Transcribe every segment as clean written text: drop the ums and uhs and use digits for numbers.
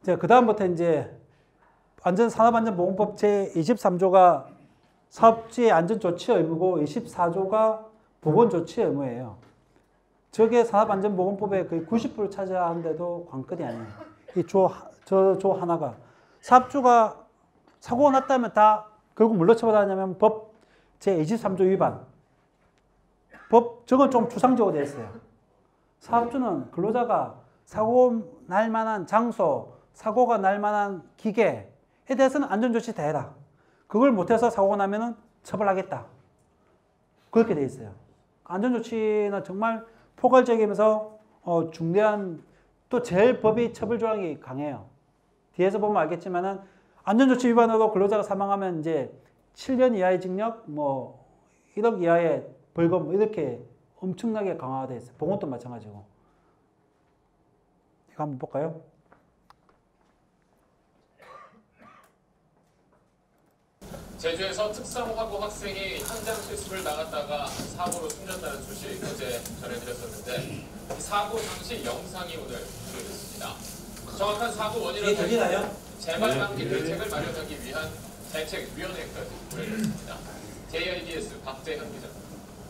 이제 그다음부터 이제 산업안전보건법 제23조가 사업주의 안전조치 의무고 24조가 보건조치 의무예요. 저게 산업안전보건법의 거의 90% 차지하는데도 관건이 아니에요. 저 조 하나가. 사업주가 사고가 났다면 다 결국 뭘로 처벌하냐면 법 제23조 위반. 저건 좀 추상적으로 되어 있어요. 사업주는 근로자가 사고 날 만한 장소, 사고가 날 만한 기계에 대해서는 안전조치 다 해라. 그걸 못해서 사고가 나면은 처벌하겠다. 그렇게 되어 있어요. 안전조치는 정말 포괄적이면서 중대한, 또 제일 법이 처벌 조항이 강해요. 뒤에서 보면 알겠지만은 안전조치 위반으로 근로자가 사망하면 이제 7년 이하의 징역, 1억 이하의 벌금 이렇게 엄청나게 강화가 되어 있어요. 보건도 마찬가지고. 이거 한번 볼까요? 제주에서 특성화고 학생이 현장 실습을 나갔다가 사고로 숨졌다는 소식 어제 전해드렸었는데 사고 당시 영상이 오늘 공개됐습니다. 정확한 사고 원인을 들리나요? 재발 방지 대책을 마련하기 위한 대책위원회까지 구성됐습니다. JIBS 박재현 기자입니다.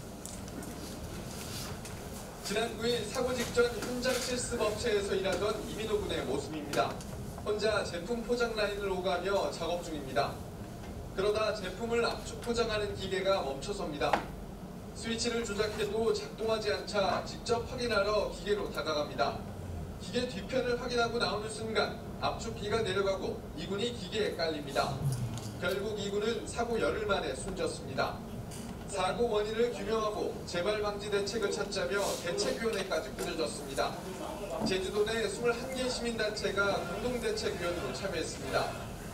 지난 9일 사고 직전 현장 실습 업체에서 일하던 이민호 군의 모습입니다. 혼자 제품 포장 라인을 오가며 작업 중입니다. 그러다 제품을 압축 포장하는 기계가 멈춰섭니다. 스위치를 조작해도 작동하지 않자 직접 확인하러 기계로 다가갑니다. 기계 뒤편을 확인하고 나오는 순간 압축기가 내려가고 이군이 기계에 깔립니다. 결국 이군은 사고 열흘 만에 숨졌습니다. 사고 원인을 규명하고 재발 방지 대책을 찾자며 대책위원회까지 꾸려졌습니다. 제주도 내 21개 시민단체가 공동대책위원으로 참여했습니다.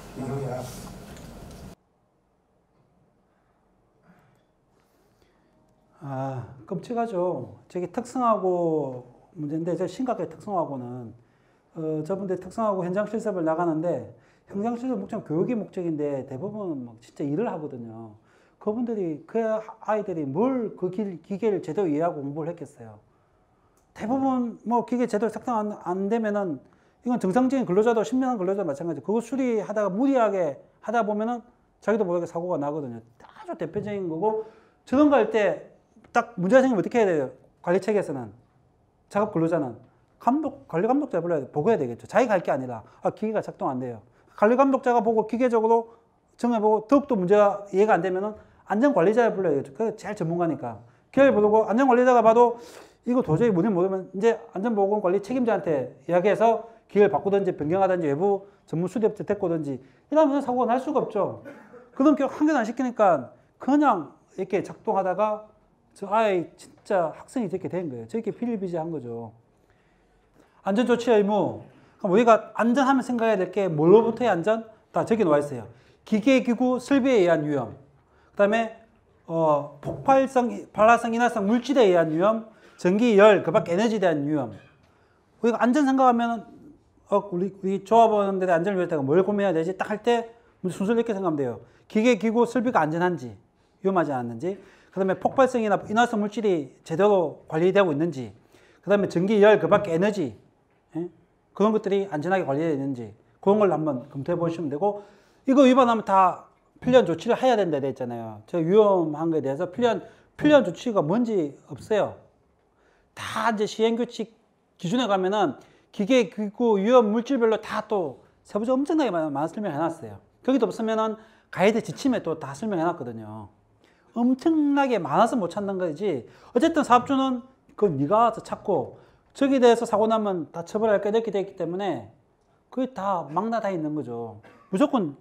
끔찍하죠. 저게 특성화고 문제인데, 저 심각하게 특성화고는, 저분들 특성화고 현장 실습을 나가는데, 현장 실습 목적은 교육이 목적인데, 대부분 진짜 일을 하거든요. 그분들이, 그 아이들이 뭘 그 기계를 제대로 이해하고 공부를 했겠어요. 대부분 기계 제대로 작동 안 되면은, 이건 정상적인 근로자도, 신명한 근로자도 마찬가지예요. 그거 수리하다가 무리하게 하다 보면은 자기도 모르게 사고가 나거든요. 아주 대표적인 거고, 저런 거 할 때 딱 문제가 생기면 어떻게 해야 돼요? 관리 체계에서는. 작업 근로자는. 관리 감독자 불러야 돼. 보고해야 되겠죠. 자기가 할 게 아니라, 기계가 작동 안 돼요. 관리 감독자가 보고 기계적으로 정해보고 더욱더 문제가 이해가 안 되면은 안전관리자를 불러야겠죠. 그게 제일 전문가니까. 기계를 부르고 안전관리자가 봐도 이거 도저히 문제 모르면 이제 안전보건관리 책임자한테 이야기해서 기계를 바꾸든지 변경하든지 외부 전문 수리업체 데리고 오든지 이러면 사고가 날 수가 없죠. 그런 게 한 개도 안 시키니까 그냥 이렇게 작동하다가 저 아이 진짜 학생이 저렇게 된 거예요. 저렇게 필비재한 거죠. 안전조치 의무. 그럼 우리가 안전하면 생각해야 될 게 뭘로부터의 안전? 다 저기 나와 있어요. 기계, 기구, 설비에 의한 위험. 그 다음에 폭발성, 발화성, 인화성 물질에 의한 위험. 전기, 열, 그 밖에 에너지에 대한 위험. 우리가 안전 생각하면 우리 조합원들의 안전을 위해서 뭘 고민해야 되지? 딱 할 때 순서를 이렇게 생각하면 돼요. 기계, 기구, 설비가 안전한지, 위험하지 않는지. 그 다음에 폭발성이나 인화성 물질이 제대로 관리되고 있는지. 그 다음에 전기, 열, 그 밖에 에너지. 그런 것들이 안전하게 관리되어 있는지. 그런 걸 한번 검토해 보시면 되고, 이거 위반하면 다 필요한 조치를 해야 된다 돼 있잖아요. 저 위험한 거에 대해서 필요한 조치가 뭔지 없어요. 다 이제 시행규칙 기준에 가면은 기계, 기구, 위험 물질별로 다 또 세부적으로 엄청나게 많은 설명을 해놨어요. 거기도 없으면은 가이드 지침에 또 다 설명해놨거든요. 엄청나게 많아서 못 찾는 거지. 어쨌든 사업주는 그건 네가 와서 찾고 저기에 대해서 사고 나면 다 처벌할 게 이렇게 되어 있기 때문에 그게 다 망라 다 있는 거죠. 무조건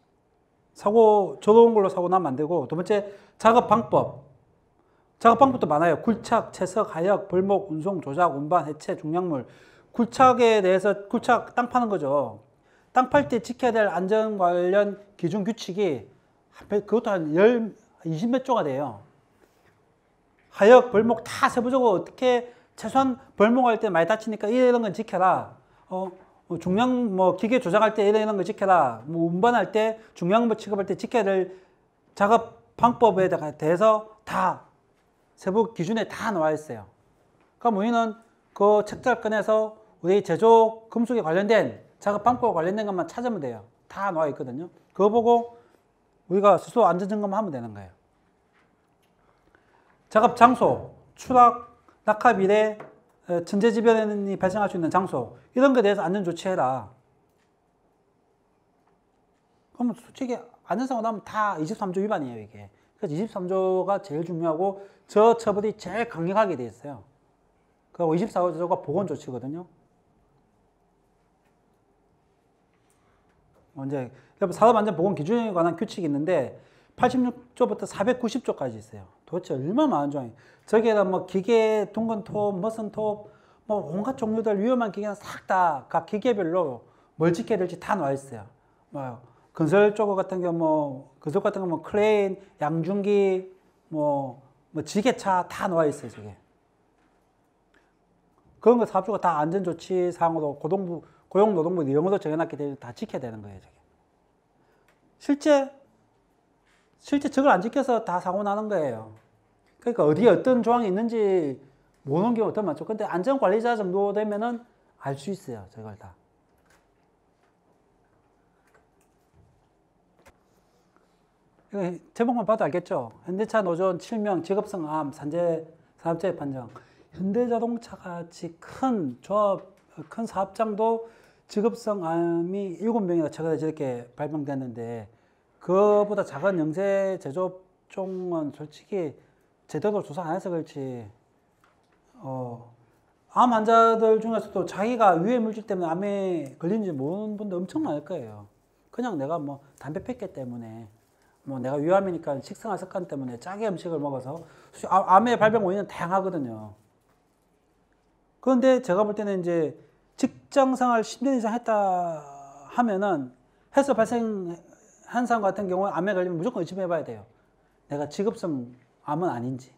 저런 걸로 사고 나면 안 되고. 두 번째, 작업 방법. 작업 방법도 많아요. 굴착, 채석, 하역, 벌목, 운송, 조작, 운반, 해체, 중량물. 굴착에 대해서 땅 파는 거죠. 땅 팔 때 지켜야 될 안전 관련 기준 규칙이 그것도 한 20몇 조가 돼요. 하역, 벌목 다 세부적으로 어떻게 최소한 벌목할 때 많이 다치니까 이런 건 지켜라. 중량 기계 조작할 때 이런 거 지켜라. 운반할 때 중량물 취급할 때 지켜야 될 작업 방법에 대해서 다 세부 기준에 다 나와 있어요. 그럼 우리는 그 책자를 꺼내서 우리 제조 금속에 관련된 작업 방법과 관련된 것만 찾으면 돼요. 다 나와 있거든요. 그거 보고 우리가 스스로 안전점검하면 되는 거예요. 작업 장소, 추락, 낙하 비례, 천재지변이 발생할 수 있는 장소 이런 것에 대해서 안전 조치해라. 그러면 솔직히 안전사고 나면 다 23조 위반이에요, 이게. 그래서 23조가 제일 중요하고 저 처벌이 제일 강력하게 돼 있어요. 그리고 24조가 보건조치거든요. 이제 사업안전보건기준에 관한 규칙이 있는데 86조부터 490조까지 있어요. 도대체 얼마나 많은 조항이. 저기에다 뭐 기계, 둥근톱, 머슴톱, 뭐 온갖 종류들 위험한 기계는 싹 다 각 기계별로 뭘 지켜야 될지 다 나와 있어요. 뭐 건설 쪽 같은 경우 건설 같은 경우 크레인, 양중기, 뭐 지게차 다 나와 있어요, 저게. 그런 거 사업주가 다 안전조치 사항으로 고용노동부 영어도 정해놨기 때문에 다 지켜야 되는 거예요, 저게. 실제 저걸 안 지켜서 다 사고 나는 거예요. 그러니까 어디에 어떤 조항이 있는지 모르는 경우가 더 많죠. 근데 안전관리자 정도 되면은 알 수 있어요, 저걸 다. 제목만 봐도 알겠죠? 현대차 노조원 7명 직업성암 산재 산업재해 판정. 현대자동차 같이 큰 조합, 큰 사업장도 직업성암이 7명이나 최근에 저렇게 발병됐는데 그거보다 작은 영세 제조업종은 솔직히 제대로 조사 안 해서 그렇지. 암 환자들 중에서도 자기가 유해 물질 때문에 암에 걸린지 모르는 분들 엄청 많을 거예요. 그냥 내가 뭐 담배 폈기 때문에 뭐 내가 위암이니까 식생활 습관 때문에 짜게 음식을 먹어서 암의 발병 원인은 다양하거든요. 그런데 제가 볼 때는 이제 직장생활 10년 이상 했다 하면은 해서 발생한 사람 같은 경우에 암에 걸리면 무조건 의심해 봐야 돼요. 내가 직업성 암은 아닌지.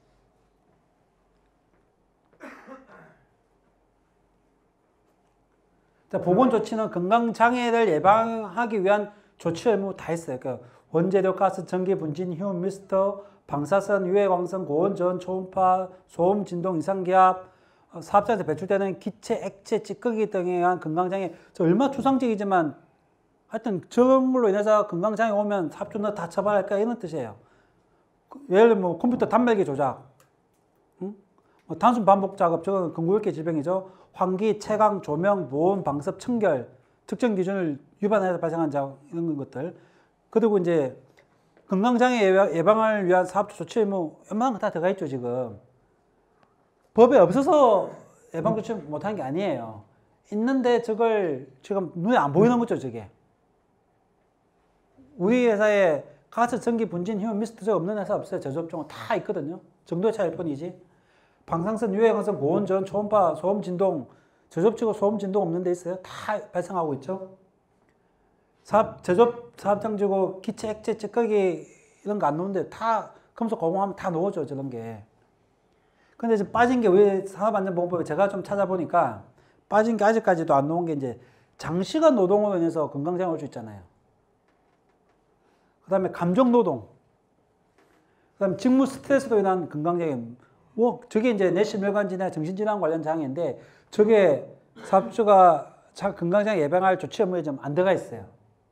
자, 보건조치는 건강장애를 예방하기 위한 조치 의무 다 있어요. 그러니까 원재료, 가스, 전기, 분진, 휴, 미스터, 방사선, 유해광선, 고온전, 초음파, 소음, 진동, 이상기압, 사업장에서 배출되는 기체, 액체, 찌꺼기 등에 의한 건강장애. 저 얼마나 추상적이지만 하여튼 저런 걸로 인해서 건강장애 오면 사업주 너 다 처벌할까 이런 뜻이에요. 예를 들면 뭐 컴퓨터 단말기 조작, 응? 뭐 단순 반복 작업, 저건 근구역계 질병이죠. 환기, 채광, 조명, 보온, 방섭, 청결, 특정 기준을 위반해서 발생한 자 이런 것들. 그리고 이제 건강장애 예방을 위한 사업주 조치 의무 웬만한 거 다 들어가 있죠, 지금. 법에 없어서 예방 조치 못하는 게 아니에요. 있는데 저걸 지금 눈에 안 보이는 거죠, 저게. 우리 회사에 가스, 전기, 분진, 휴, 미스트 저 없는 회사 없어요. 제조업종은 다 있거든요. 정도의 차이일 뿐이지. 방사선, 유해광선, 고온전, 초음파, 소음, 진동, 제조업치고 소음, 진동 없는 데 있어요. 다 발생하고 있죠. 제조업 사업장지고 기체, 액체, 찌꺼기 이런 거 안 넣는데 다 금속 고공하면 다 넣어줘, 저런 게. 근데 지금 빠진 게 왜 산업안전보건법에 제가 좀 찾아보니까 빠진 게 아직까지도 안 나온 게 이제 장시간 노동으로 인해서 건강장애 올 수 있잖아요. 그 다음에 감정노동. 그 다음에 직무 스트레스로 인한 건강장애. 뭐, 저게 이제 내시멸관지나 정신질환 관련 장애인데 저게 사업주가 건강장애 예방할 조치 의무에 좀 안 들어가 있어요.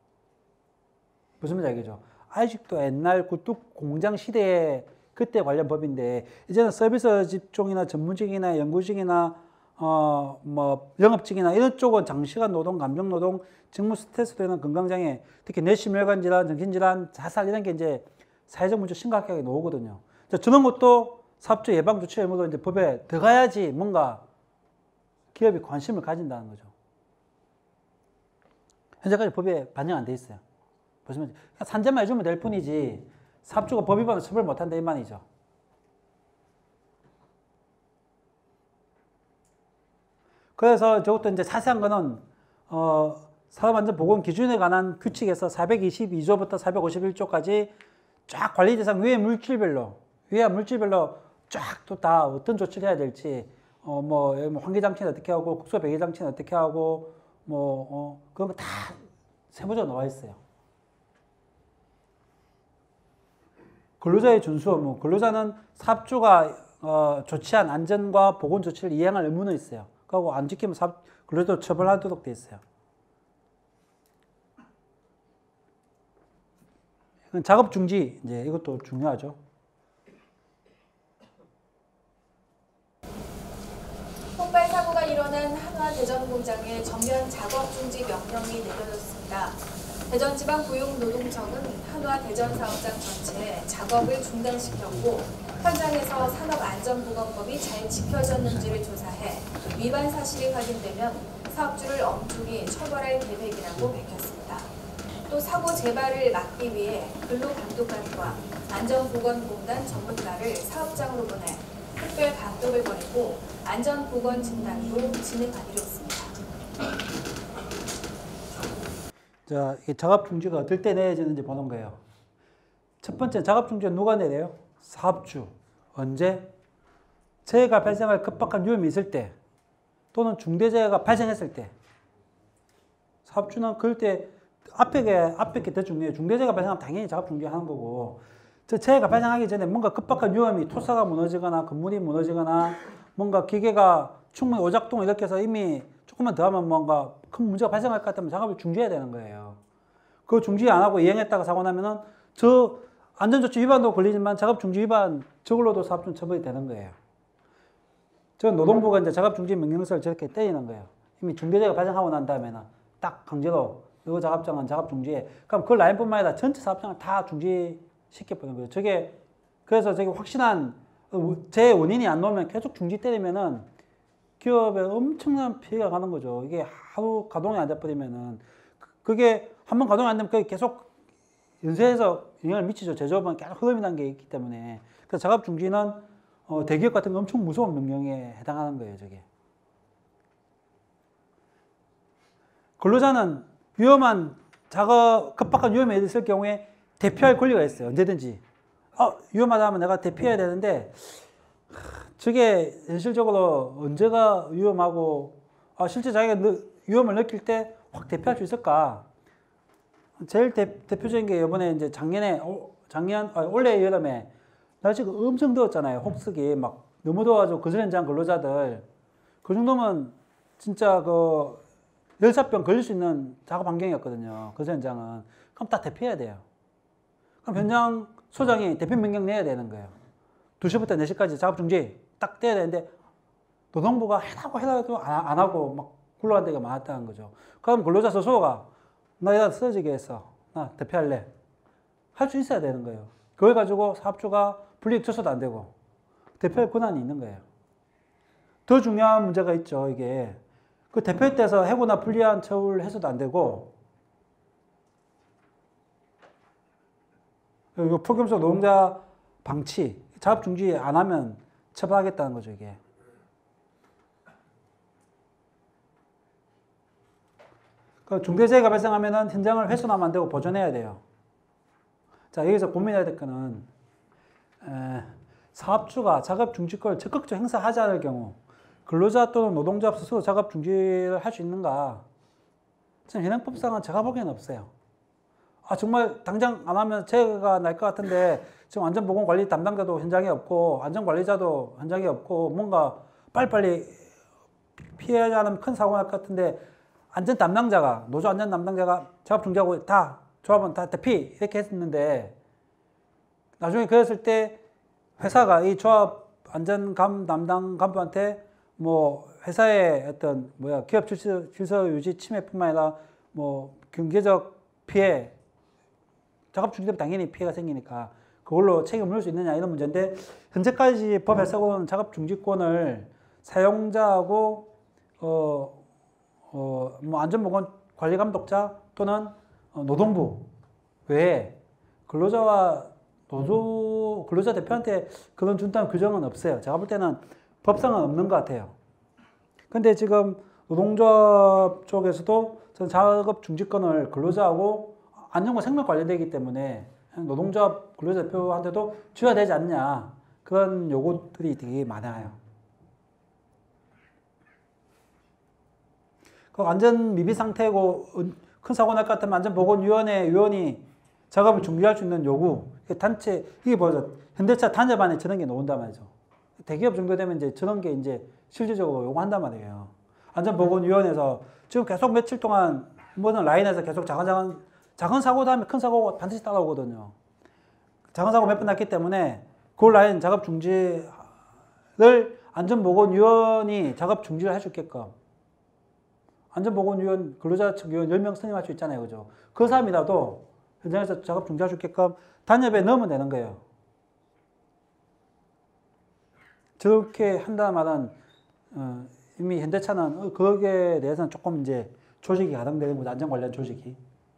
무슨 말인지 알겠죠? 아직도 옛날 굴뚝 공장 시대에 그때 관련 법인데 이제는 서비스 직종이나 전문직이나 연구직이나 뭐 영업직이나 이런 쪽은 장시간 노동, 감정 노동, 직무 스트레스 되는 건강장애, 특히 뇌심혈관 질환, 정신질환, 자살 이런 게 이제 사회적 문제 심각하게 나오거든요. 저런 것도 사업주 예방 조치 의무도 이제 법에 들어가야지 뭔가 기업이 관심을 가진다는 거죠. 현재까지 법에 반영 안 돼 있어요. 보시면 산재만 해주면 될 뿐이지 사업주가 법 위반을 처벌 못한다 이 말이죠. 그래서 저것도 이제 자세한 거는 산업안전보건 기준에 관한 규칙에서 422조부터 451조까지 쫙 관리 대상 위해 물질별로 쫙 또 다 어떤 조치를 해야 될지 뭐 환기장치는 어떻게 하고 국소 배기장치는 어떻게 하고 그런 거 다 세부적으로 나와 있어요. 근로자의 준수 의무. 근로자는 사업주가 조치한 안전과 보건 조치를 이행할 의무는 있어요. 그리고 안 지키면 근로자 처벌하도록 돼 있어요. 작업 중지, 이제 이것도 중요하죠. 폭발 사고가 일어난 한화 대전 공장에 전면 작업 중지 명령이 내려졌습니다. 대전지방고용노동청은 한화 대전 사업장 전체에 작업을 중단시켰고 현장에서 산업안전보건법이 잘 지켜졌는지를 조사해 위반 사실이 확인되면 사업주를 엄중히 처벌할 계획이라고 밝혔습니다. 또 사고 재발을 막기 위해 근로감독관과 안전보건공단 전문가를 사업장으로 보내 특별 감독을 벌이고 안전보건 진단도 진행하기로 했습니다. 자, 이 작업 중지가 어떨 때 내려지는지 보는 거예요. 첫 번째, 작업 중지는 누가 내려요? 사업주. 언제? 재해가 발생할 급박한 위험이 있을 때 또는 중대재해가 발생했을 때. 사업주는 그럴 때 앞에 게 더 중요해요. 중대재해가 발생하면 당연히 작업 중지하는 거고, 저 재해가 발생하기 전에 뭔가 급박한 위험이, 토사가 무너지거나 건물이 무너지거나 뭔가 기계가 충분히 오작동을 일으켜서 이미 조금만 더 하면 뭔가 큰 문제가 발생할 것 같으면 작업을 중지해야 되는 거예요. 그거 중지 안 하고 이행했다가 사고 나면은 저 안전조치 위반도 걸리지만 작업 중지 위반 저걸로도 사업주는 처벌이 되는 거예요. 저 노동부가 이제 작업 중지 명령서를 저렇게 때리는 거예요. 이미 중대재해가 발생하고 난 다음에는 딱 강제로 이 작업장은 작업 중지해. 그럼 그 라인뿐만 아니라 전체 사업장을 다 중지시켜버리는 거예요. 저게 그래서 저게 확실한 재해 원인이 안 나오면 계속 중지 때리면은 기업에 엄청난 피해가 가는 거죠. 이게 하루 가동이 안 돼버리면은 그게 한번 가동이 안 되면 그게 계속 연쇄해서 영향을 미치죠. 제조업은 계속 흐름이 난 게 있기 때문에. 그래서 작업 중지는 대기업 같은 거 엄청 무서운 명령에 해당하는 거예요. 저게. 근로자는 위험한 작업, 급박한 위험에 있을 경우에 대피할 권리가 있어요. 언제든지. 위험하다 하면 내가 대피해야 되는데 저게 현실적으로 언제가 위험하고 실제 자기가 위험을 느낄 때 확 대피할 수 있을까? 제일 대표적인 게 이번에 이제 올해 여름에 날씨가 엄청 더웠잖아요. 혹스기 막 너무 더워가지고 건설 현장 근로자들 그 정도면 진짜 그 열사병 걸릴 수 있는 작업 환경이었거든요. 건설 현장은. 그럼 다 대피해야 돼요. 그럼 현장 소장이 대피 명령 내야 되는 거예요. 2시부터 4시까지 작업 중지 딱 떼야 되는데 노동부가 해도 안 하고 막 굴러간 데가 많았다는 거죠. 그럼 근로자 스스로가 나 이러다 쓰러지게 했어. 나 대피할래. 할 수 있어야 되는 거예요. 그걸 가지고 사업주가 불이익 줘서도 안 되고 대표할 권한이 있는 거예요. 더 중요한 문제가 있죠. 이게 그 대표에서 해고나 불리한 처우를 해서도 안 되고 그리고 폭염속 노동자 방치, 작업 중지 안 하면 처벌하겠다는 거죠. 이게. 중대재해가 발생하면 현장을 훼손하면 안 되고 보존해야 돼요. 자, 여기서 고민해야 될 거는 사업주가 작업 중지권을 적극적으로 행사하지 않을 경우 근로자 또는 노동자 스스로 작업 중지를 할 수 있는가? 저는 현행법상은 제가 보기에는 없어요. 정말 당장 안 하면 재해가 날 것 같은데 지금 안전보건관리 담당자도 현장에 없고 안전관리자도 현장에 없고 뭔가 빨리빨리 피해야 하는 큰 사고가 날 것 같은데 안전 담당자가, 노조 안전 담당자가 작업 중지하고 다 조합은 다 대피 이렇게 했는데 나중에 그랬을 때 회사가 이 조합 안전 담당 간부한테 뭐 회사의 어떤 기업 질서 유지 침해뿐만 아니라 뭐 경제적 피해, 작업 중지되면 당연히 피해가 생기니까 그걸로 책임을 물을 수 있느냐 이런 문제인데 현재까지 법 해석으로는 작업 중지권을 사용자하고 뭐 안전보건관리감독자 또는 노동부 외에 근로자와 근로자 대표한테 그런 준다는 규정은 없어요. 제가 볼 때는 법상은 없는 것 같아요. 근데 지금 노동조합 쪽에서도 전 작업 중지권을 근로자하고 안전과 생명 관련되기 때문에 노동조합 근로자 대표한테도 줘야 되지 않냐 그런 요구들이 되게 많아요. 그 안전 미비 상태고 큰 사고 날 것 같으면 안전보건위원회 위원이 작업을 중지할 수 있는 요구. 단체, 이게 뭐죠? 현대차 단협안에 저런 게 나온단 말이죠. 대기업 정도 되면 이제 저런 게 이제 실질적으로 요구한단 말이에요. 안전보건위원회에서 지금 계속 며칠 동안 모든 라인에서 계속 작은 사고 다음에 큰 사고가 반드시 따라오거든요. 작은 사고 몇 번 났기 때문에 그 라인 작업 중지를 안전보건위원이 작업 중지를 할 수 있게끔 안전보건위원 근로자 측 위원 10명 선임할 수 있잖아요. 그죠? 그 사람이라도 현장에서 작업 중지할 수 있게끔 단협에 넣으면 되는 거예요. 저렇게 한다는 말은 이미 현대차는 거기에 대해서는 조금 이제 조직이 가동되는 거죠. 안전 관련 조직이.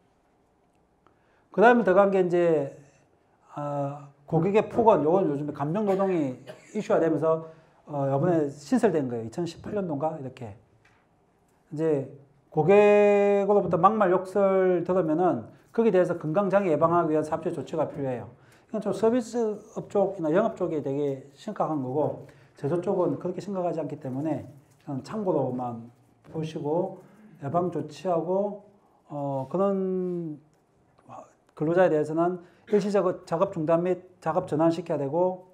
그 다음에 들어간 게 이제 고객의 폭언, 요건 요즘에 감정 노동이 이슈가 되면서 이번에 신설된 거예요. 2018년도인가 이렇게. 이제 고객으로부터 막말 욕설 들으면은 거기에 대해서 건강장애 예방하기 위한 사업적 조치가 필요해요. 이건 좀 서비스업 쪽이나 영업 쪽이 되게 심각한 거고 제조 쪽은 그렇게 심각하지 않기 때문에 그냥 참고로만 보시고 예방 조치하고 그런 근로자에 대해서는 일시적 작업 중단 및 작업 전환시켜야 되고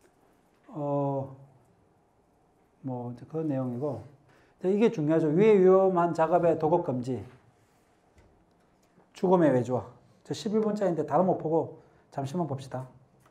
뭐 그런 내용이고 이게 중요하죠. 위해 위험한 작업의 도급 금지, 죽음의 외주화. 저 11분짜리인데 다른 못 보고 잠시만 봅시다.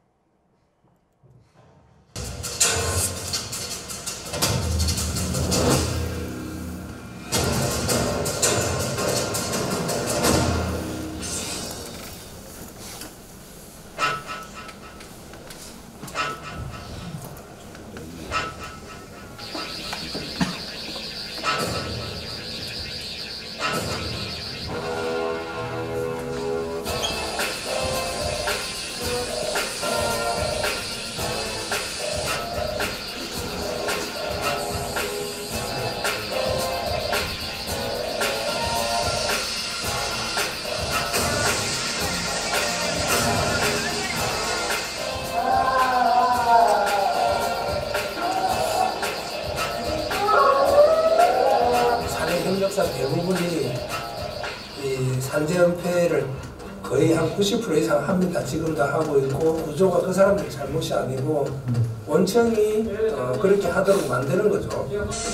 대부분이 이 산재연패를 거의 한 90% 이상 합니다. 지금 다 하고 있고 구조가 그 사람들 잘못이 아니고 원청이 그렇게 하도록 만드는 거죠.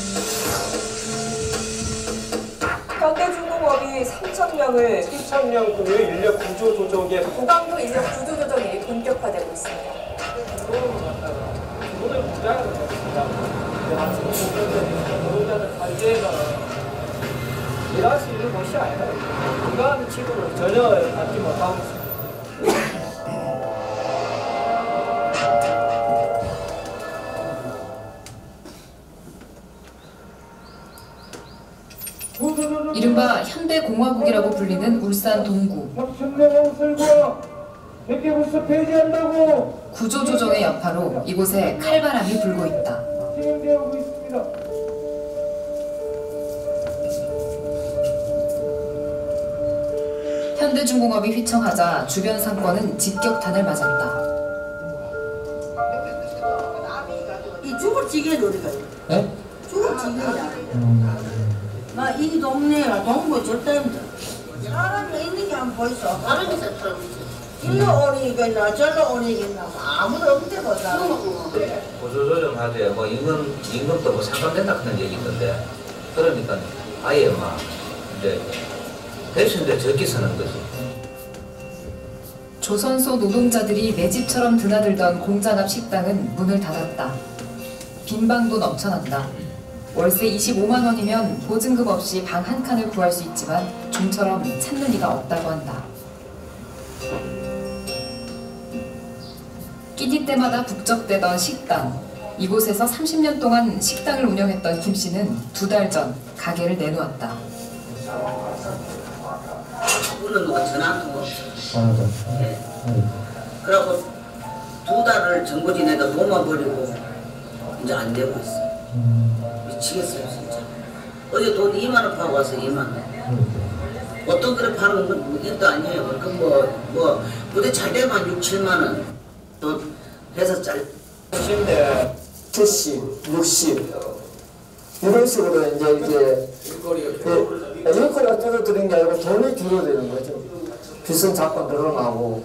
현대중공업이 3,000명을 3,000명 급의 인력 구조 조정에 후반부 인력 구조 조정이 본격화되고 있습니다. 돈을 부자가 됐습니다. 노동자들 관계가 일할 수 있는 곳이 아니라 이러한 취급을 전혀 받지 못하고 있습니다. 이른바 현대공화국이라고 불리는 울산 동구. 구조조정의 여파로 이곳에 칼바람이 불고 있다. 현대중공업이 휘청하자 주변 상권은 직격탄을 맞았다. 이 죽을지게 노래가 네? 죽을지게야. 이 동네가 동부 절대 힘들어. 사람이 있는 게 안 보이소. 사람이 있어. 일로 오니겠나 절로 오니겠나 아무도 없대 보자. 구조조정하되 뭐 임금도 뭐 상관된다 그런 얘기 있던데 그러니까 아예 막 이제 대신에 적게 쓰는 거지. 조선소 노동자들이 내 집처럼 드나들던 공장 앞 식당은 문을 닫았다. 빈방도 넘쳐난다. 월세 25만 원이면 보증금 없이 방 한 칸을 구할 수 있지만 좀처럼 찾는 이가 없다고 한다. 끼니 때마다 북적대던 식당. 이곳에서 30년 동안 식당을 운영했던 김 씨는 2달 전 가게를 내놓았다. 오늘 누가 전화 한 통 없어. 네. 그러고 2달을 정부 지내다 돈만 버리고 이제 안 되고 있어. 미치겠어요 진짜. 어제 돈 2만 원 파고 와서 2만 원. 어떤 그릇 파는 건 일도 아니에요. 그 뭐 부대 잘 되면 6, 7만 원. 또 회사 짤. 70, 60 이런 식으로 이제 일거리가 줄어드는 게 아니고 돈이 줄어드는 거죠. 빚은 자꾸 늘어나고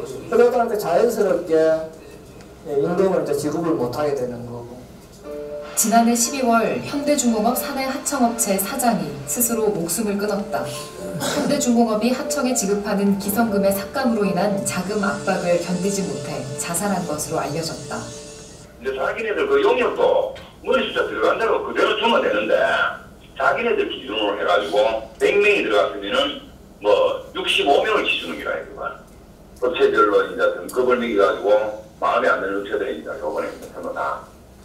그러다 보니까 자연스럽게 임금을 이제 지급을 못하게 되는 거고 지난해 12월 현대중공업 사내 하청업체 사장이 스스로 목숨을 끊었다. 현대중공업이 하청에 지급하는 기성금의 삭감으로 인한 자금 압박을 견디지 못해 자살한 것으로 알려졌다. 이제 자기네들 그 용역도 머리 숫자 들어간 대로 그대로 주면 되는데 자기네들 기준으로 해가지고 100명이 들어갔으면은 뭐 65명을 기준으로 해요. 업체별로 이제 등급을 매겨가지고 마음에 안 드는 업체들이 이제 요번에 전부 다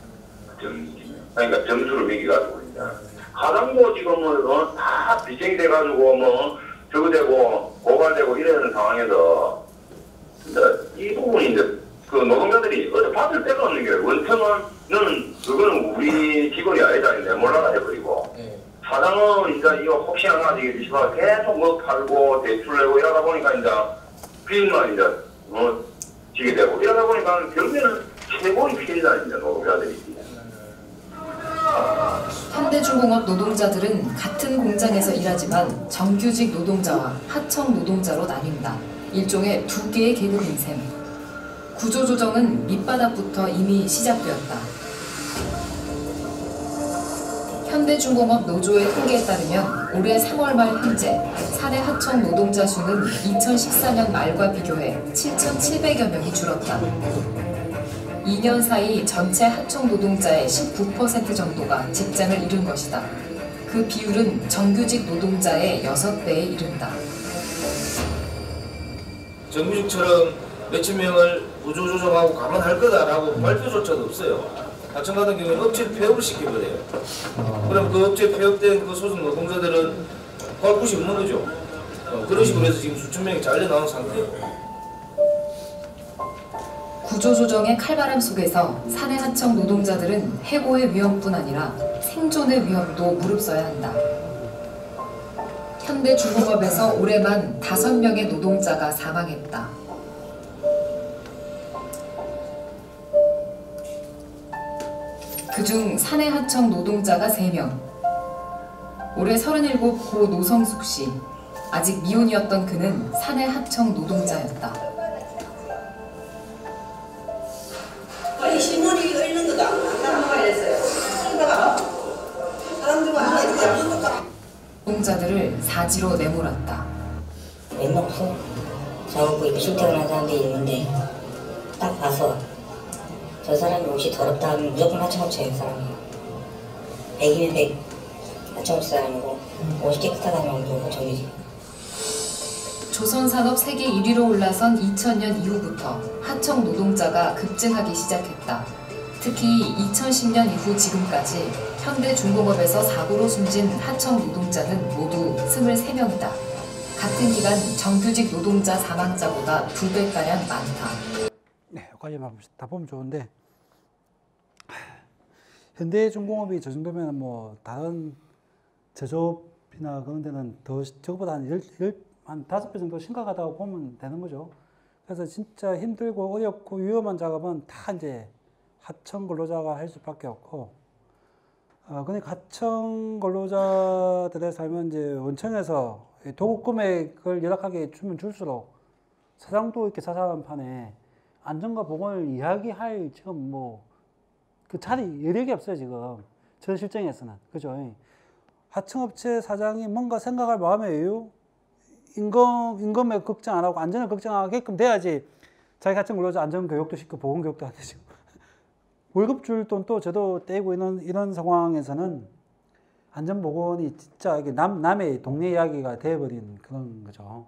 그러니까 점수를 매겨가지고 이제 가당고 지금은 다 비쟁이 돼가지고 뭐 저거 되고 고발되고 이러는 상황에서 이제 이 부분이 이제 그 노동자들이 어디 받을 데가 없는 게 원청은 그거는 우리 직원이 아니다 이제 몰라라 해버리고 사장은 이제 이거 혹시나 가지고 싶어 계속 뭐 팔고 대출 내고 이러다 보니까 이제 빚만 이제 지게 되고 이러다 보니까 결국에는 최고의 피해자 이제 노동자들이. 현대중공업 노동자들은 같은 공장에서 일하지만 정규직 노동자와 하청 노동자로 나뉜다. 일종의 두 개의 계급인 셈. 구조조정은 밑바닥부터 이미 시작되었다. 현대중공업 노조의 통계에 따르면 올해 3월 말 현재 사내 하청 노동자 수는 2014년 말과 비교해 7,700여 명이 줄었다. 2년 사이 전체 하청 노동자의 19% 정도가 직장을 잃은 것이다. 그 비율은 정규직 노동자의 6배에 이른다. 정규직처럼 몇천 명을 구조조정하고 감안할 거다라고 발표조차도 없어요. 하청 같은 경우는 업체 폐업을 시켜버려요. 그럼 그 업체 폐업된 그 소속 노동자들은 할 곳이 없는 거죠. 그런 식으로 해서 지금 수천 명이 잘려나온 상태예요. 구조조정의 칼바람 속에서 사내 하청 노동자들은 해고의 위험뿐 아니라 생존의 위험도 무릅써야 한다. 현대중공업에서 올해만 5명의 노동자가 사망했다. 그중 사내 하청 노동자가 3명. 올해 37 고 노성숙 씨. 아직 미혼이었던 그는 사내 하청 노동자였다. 아니 신문이 읽는 거다. 나무가 이랬어요. 사람들과 하나 노동자들을 사지로 내몰았다. 웬만큼 작업부 입고 출퇴근하는 사람들이 있는데 딱 봐서 저 사람이 옷이 더럽다 하면 무조건 하청업체의 사람이에요. 100이면 100 하청업체 사람이고 옷이 깨끗하다면 무조건 정규직. 조선산업 세계 1위로 올라선 2000년 이후부터 하청 노동자가 급증하기 시작했다. 특히 2010년 이후 지금까지 현대중공업에서 사고로 숨진 하청 노동자는 모두 23명이다. 같은 기간 정규직 노동자 사망자보다 2배가량 많다. 네, 여기까지만 다 보면 좋은데 현대중공업이 저 정도면 뭐 다른 제조업이나 그런 데는 더 저거보다 한 5배 정도 심각하다고 보면 되는 거죠. 그래서 진짜 힘들고 어렵고 위험한 작업은 다 이제 하청 근로자가 할 수밖에 없고, 그러니까 하청 근로자들의 삶은 이제 원청에서 도급 금액을 열악하게 주면 줄수록 사장도 이렇게 사사한 판에 안전과 보건을 이야기할 지금 뭐 그 자리 여력이 없어요 지금 전 실정에서는. 그죠? 하청업체 사장이 뭔가 생각할 마음의 여유, 임금에 걱정 안 하고 안전을 걱정하게끔 돼야지 자기 하청 근로자 안전 교육도 시키고 보건 교육도 안 되죠. 월급 줄 돈도 저도 떼고 이런 상황에서는 안전 보건이 진짜 이게 남의 동네 이야기가 되어버린 그런 거죠.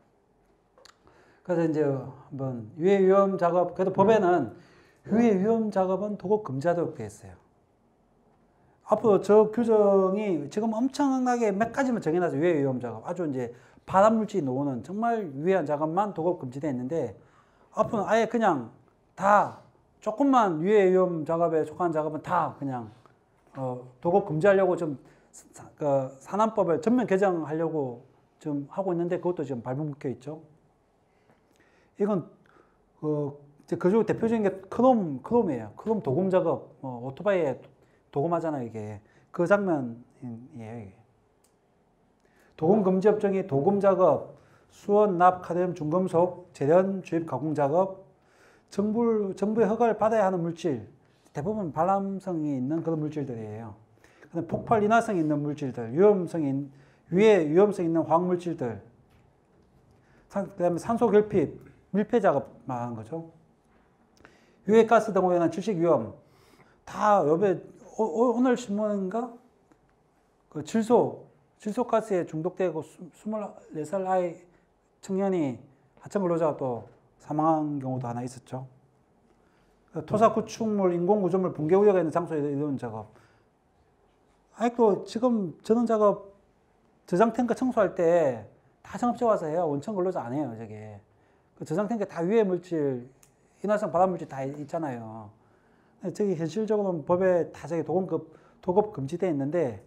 그래서 이제 한번 유해 위험 작업, 그래도 법에는 유해 위험 작업은 도급 금지하도록 되어 있어요. 앞으로 저 규정이 지금 엄청나게 몇 가지만 정해놔서 유해 위험 작업, 아주 이제 발암물질이 나오는 정말 유해한 작업만 도급 금지되어 있는데, 앞으로는 아예 그냥 다 조금만 유해 위험 작업에 속한 작업은 다 그냥 도급 금지하려고 좀 산안법을 전면 개정하려고 지금 하고 있는데, 그것도 지금 발목묶여 있죠. 이건 그중 대표적인 게 크롬이에요. 크롬 도금 작업, 오토바이에 도금하잖아요, 이게. 그 장면이에요, 이게. 도금 금지 업종이 도금 작업, 수원, 납, 카드뮴, 중금속, 재련, 주입, 가공 작업, 정부의 허가를 받아야 하는 물질, 대부분 발암성이 있는 그런 물질들이에요. 그다음 폭발 인화성이 있는 물질들, 위에 위험성 있는 화학물질들, 그다음에 산소 결핍, 밀폐 작업 말하는 거죠. 유해가스 등으로 인한 질식 위험, 다 요번에 오늘 신문인가 그 질소가스에 중독되고 24살 아이 청년이 하청 근로자가 또 사망한 경우도 하나 있었죠. 토사 구축물, 인공구조물 붕괴 우려가 있는 장소에 이런 작업. 아직도 지금 저런 작업 저장 탱크 청소할 때 다 창업자 와서 해요. 원천 근로자 안 해요, 저게. 그 저장 탱크 다 유해 물질, 인화성 발암 물질 다 있잖아요. 저기 현실적으로는 법에 다 저기 도급 금지되어 있는데,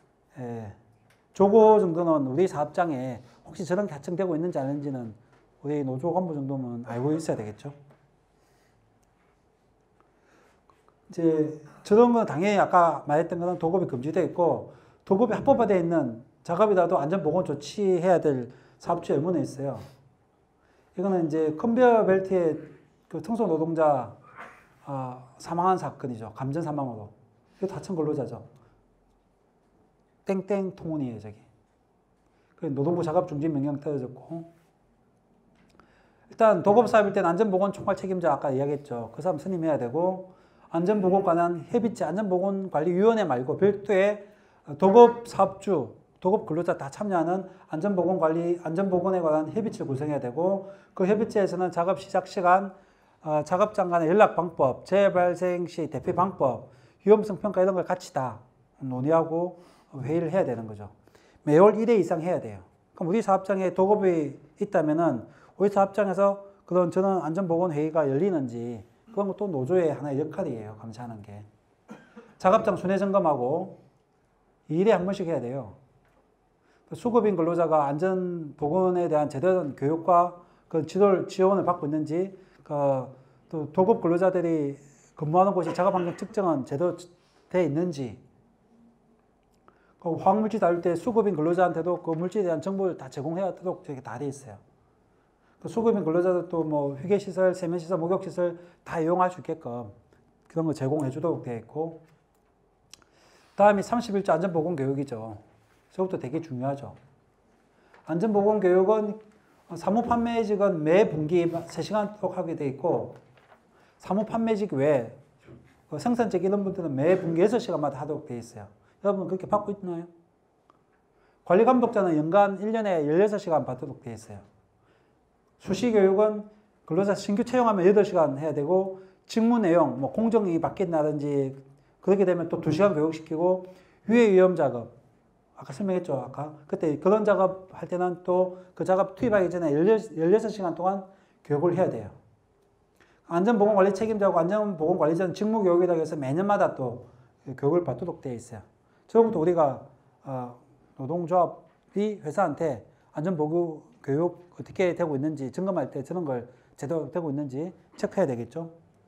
조고 정도는 우리 사업장에 혹시 저런 게 하청되고 있는지 아닌지는 우리 노조 간부 정도는 알고 있어야 되겠죠. 이제 저런 건 당연히 아까 말했던 거는 도급이 금지되어 있고, 도급이 합법화되어 있는 작업이라도 안전보건 조치해야 될 사업주의 의무는 있어요. 이거는 이제 컨베어 벨트에 그 청소 노동자 사망한 사건이죠. 감전 사망으로. 이거 하청 근로자죠. 땡땡 통운이에요, 저기. 노동부 작업 중지 명령 떨어졌고. 일단 도급 사업일 때는 안전보건 총괄 책임자 아까 이야기했죠. 그 사람 선임해야 되고, 안전보건 관한 협의체 안전보건관리위원회 말고 별도의 도급 사업주, 도급 근로자 다 참여하는 안전보건에 관한 협의체를 구성해야 되고, 그 협의체에서는 작업 시작 시간, 작업장 간의 연락 방법, 재발생 시 대피 방법, 위험성 평가 이런 걸 같이 다 논의하고 회의를 해야 되는 거죠. 매월 1회 이상 해야 돼요. 그럼 우리 사업장에 도급이 있다면은 우리 사업장에서 그런 저는 안전보건회의가 열리는지 그런 것도 노조의 하나의 역할이에요. 감시하는 게. 작업장 순회 점검하고 2일에 한 번씩 해야 돼요. 수급인 근로자가 안전보건에 대한 제대로 교육과 그 지원을 받고 있는지, 또 도급 근로자들이 근무하는 곳이 작업환경 측정은 제대로 되어 있는지, 화학물질 다룰 때 수급인 근로자한테도 그 물질에 대한 정보를 다 제공하도록 되게 다 돼 있어요. 수급인 근로자들도 뭐 휴게시설, 세면시설, 목욕시설 다 이용할 수 있게끔 그런 거 제공해 주도록 되어 있고, 다음이 31조 안전보건교육이죠. 저것도 되게 중요하죠. 안전보건교육은 사무판매직은 매 분기 3시간씩 하게 돼 있고, 사무판매직 외에 생산직 이런 분들은 매 분기 6시간마다 하도록 되어 있어요. 여러분 그렇게 받고 있나요? 관리감독자는 연간 1년에 16시간 받도록 되어 있어요. 수시교육은 근로자 신규 채용하면 8시간 해야 되고, 직무 내용, 뭐 공정이 바뀐다든지 그렇게 되면 또 2시간 교육시키고, 유해 위험 작업, 아까 설명했죠. 아까 그때 그런 작업 할 때는 또 그 작업 투입하기 전에 16시간 동안 교육을 해야 돼요. 안전보건관리 책임자고 안전보건관리자는 직무교육이라고 해서 매년마다 또 교육을 받도록 되어 있어요. 저부터 우리가 노동조합이 회사한테 안전보건 교육 어떻게 되고 있는지 점검할 때 저런 걸 제대로 되고 있는지 체크해야 되겠죠.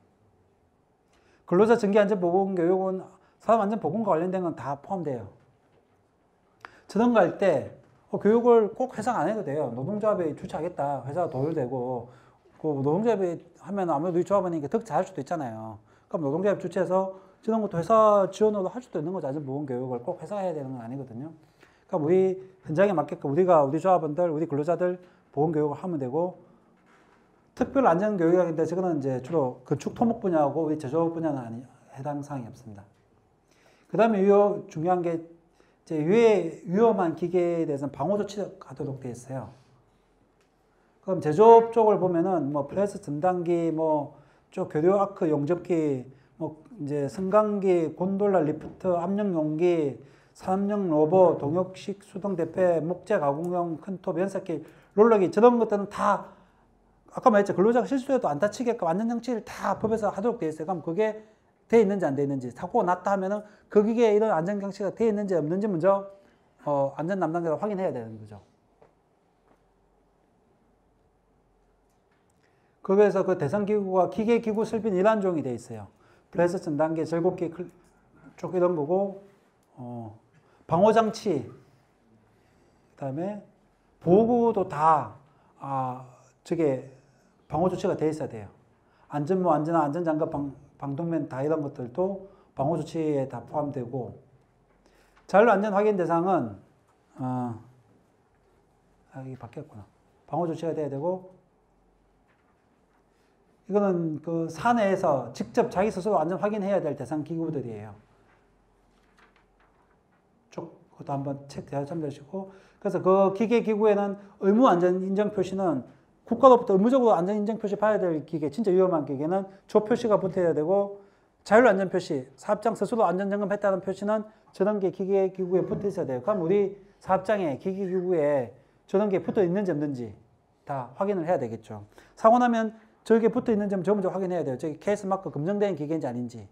근로자 정기안전보건교육은 사업안전보건과 관련된 건 다 포함돼요. 저런 거 할 때 교육을 꼭 회사가 안 해도 돼요. 노동조합이 주최하겠다. 회사가 돈을 대고, 그 노동조합이 하면 아무래도 이 조합원이니까 더 잘할 수도 있잖아요. 그럼 노동조합 주최해서 저런 것도 회사 지원으로 할 수도 있는 거죠. 안전보건교육을 꼭 회사가 해야 되는 건 아니거든요. 그러니까 우리 현장에 맞게끔 우리 조합원들, 우리 근로자들 보건교육을 하면 되고, 특별 안전교육인데 저거는 이제 주로 건축 토목 분야하고 우리 제조업 분야는 해당 사항이 없습니다. 그 다음에 중요한 게 이제 위험한 기계에 대해서는 방호 조치하도록 되어 있어요. 그럼 제조업 쪽을 보면은 뭐 프레스 전단기, 뭐 쪽 교류 아크 용접기, 뭐 이제 승강기, 곤돌라 리프트, 압력 용기, 산업용 로봇, 동역식 수동 대패, 목재 가공용 큰톱, 연사기, 롤러기 저런 것들은 다 아까 말했죠. 근로자가 실수해도 안 다치게끔 안전장치를 다 법에서 하도록 되어 있어요. 그럼 그게 돼 있는지 안 돼 있는지, 사고가 났다 하면은 그 기계에 이런 안전장치가 돼 있는지 없는지 먼저 안전 담당자가 확인해야 되는 거죠. 그래서 그 대상기구가 기계기구 설비는 일환종이 돼 있어요. 프레스 전단기, 절곡기 쪽 이런 거고, 방호장치, 그 다음에 보호구도 다 저게 방호 조치가 돼 있어야 돼요. 안전모, 안전화, 안전장갑, 방독면 다 이런 것들도 방호 조치에 다 포함되고, 자율 안전 확인 대상은 여기 바뀌었구나. 방호 조치가 돼야 되고, 이거는 그 사내에서 직접 자기 스스로 안전 확인해야 될 대상 기구들이에요. 쭉 그것도 한번 책 잘 참조하시고, 그래서 그 기계 기구에는 의무 안전 인정 표시는 국가로부터 의무적으로 안전 인정 표시 봐야 될 기계, 진짜 위험한 기계는 조 표시가 붙어야 되고, 자율 안전 표시, 사업장 스스로 안전 점검했다는 표시는 저런 게 기계 기구에 붙어 있어야 돼요. 그럼 우리 사업장에 기계 기구에 저런 게 붙어 있는지 없는지 다 확인을 해야 되겠죠. 사고 나면 저게 붙어 있는지 저 먼저 확인해야 돼요. 저기 케이스 마크 검증된 기계인지 아닌지.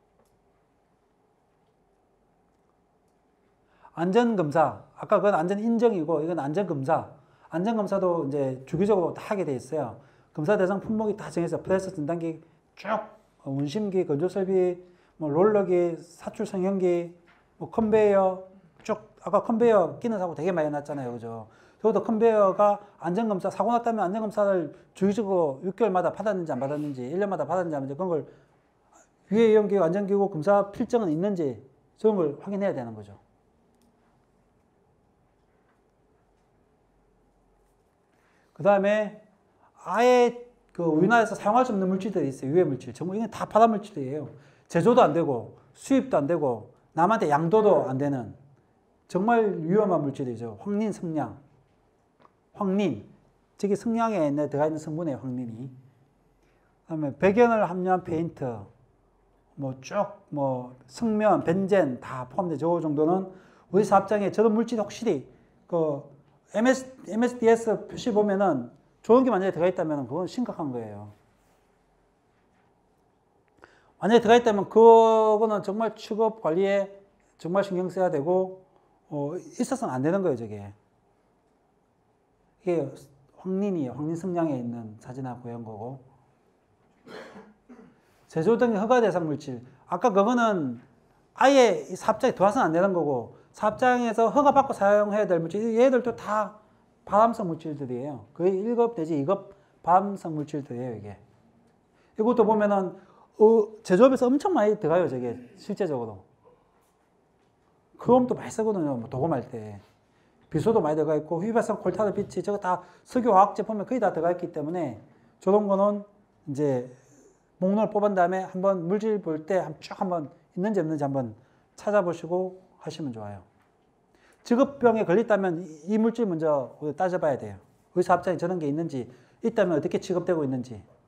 안전검사, 아까 그건 안전인정이고 이건 안전검사. 안전검사도 이제 주기적으로 다 하게 돼 있어요. 검사 대상 품목이 다 정해서 프레스 진단기 쭉, 운심기, 건조설비, 뭐 롤러기, 사출 성형기, 뭐 컨베이어 쭉. 아까 컨베이어 끼는 사고 되게 많이 났잖아요, 그죠? 저것도 컨베이어가 안전검사, 사고 났다면 안전검사를 주기적으로 6개월마다 받았는지 안 받았는지, 1년마다 받았는지 안 받았는지, 그런 걸 위에 이용기구, 안전기구 검사 필증은 있는지 저런 걸 확인해야 되는 거죠. 그 다음에 아예 그 우리나라에서 사용할 수 없는 물질들이 있어요. 유해 물질. 전부 이건 다 발암 물질이에요. 제조도 안 되고 수입도 안 되고 남한테 양도도 안 되는 정말 위험한 물질이죠. 황린, 성냥. 황린. 저기 성냥에 들어가 있는 성분이에요. 황린이. 그다음에 백연을 함유한 페인트. 뭐 쭉 뭐 성면, 벤젠 다 포함되죠. 저 정도는 우리 사업장에 저런 물질이 확실히 그 MSDS 표시 보면은 좋은 게 만약에 들어가 있다면 그건 심각한 거예요. 만약에 들어가 있다면 그거는 정말 취급 관리에 정말 신경 써야 되고 있어서는 안 되는 거예요, 저게. 이게 황린이에요. 황린 성냥에 있는 사진하고 이런 거고. 제조 등 허가 대상 물질. 아까 그거는 아예 사업장에 들어와서는 안 되는 거고, 사업장에서 허가받고 사용해야 될 물질, 얘들도 다 발암성 물질들이에요. 거의 1급 내지 2급 발암성 물질들이에요, 이게. 이것도 보면은, 제조업에서 엄청 많이 들어가요, 저게, 실제적으로. 크롬도 많이 쓰거든요, 뭐 도금할 때. 비소도 많이 들어가 있고, 휘발성 콜타르 비치, 저거 다 석유화학 제품에 거의 다 들어가 있기 때문에, 저런 거는 이제 목록을 뽑은 다음에 한번 물질 볼 때 쭉 한번 있는지 없는지 한번 찾아보시고 하시면 좋아요. 직업병에 걸렸다면 이 물질 먼저 따져봐야 돼요. 우리 사업장에 저런 게 있는지, 있다면 어떻게 취급되고 있는지.